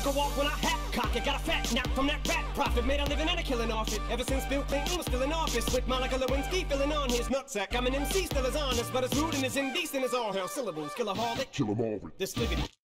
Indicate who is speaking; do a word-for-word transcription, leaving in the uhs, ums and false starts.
Speaker 1: took a walk when I hat cock it. Got a fat knock from that rat profit. Made a living and a killing off it. Ever since Bill Clinton was still in office, with Monica Lewinsky filling on his nutsack. I'm an M C, still as honest, but as rude and as indecent as all hell. Syllables, kill a harlot,
Speaker 2: Kill 'em all.
Speaker 1: this fliggity.